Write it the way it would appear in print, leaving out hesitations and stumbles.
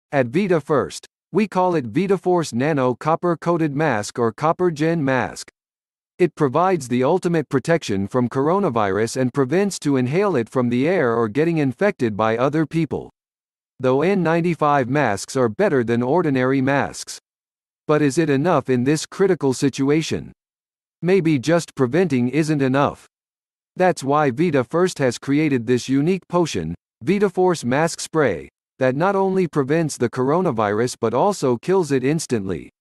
At VidaFirst, we call it Vidaforce Nano-Copper Coated Mask or Copper Gen Mask. It provides the ultimate protection from coronavirus and prevents to inhale it from the air or getting infected by other people. Though N95 masks are better than ordinary masks. But is it enough in this critical situation? Maybe just preventing isn't enough. That's why VidaFirst has created this unique potion, VidaForce Mask Spray, that not only prevents the coronavirus but also kills it instantly.